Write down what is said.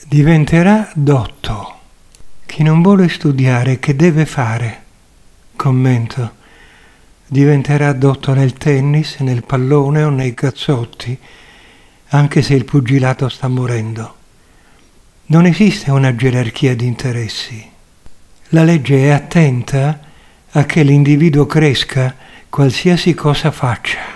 Diventerà dotto. Chi non vuole studiare, che deve fare? Commento. Diventerà dotto nel tennis, nel pallone o nei cazzotti, anche se il pugilato sta morendo. Non esiste una gerarchia di interessi. La legge è attenta a che l'individuo cresca qualsiasi cosa faccia.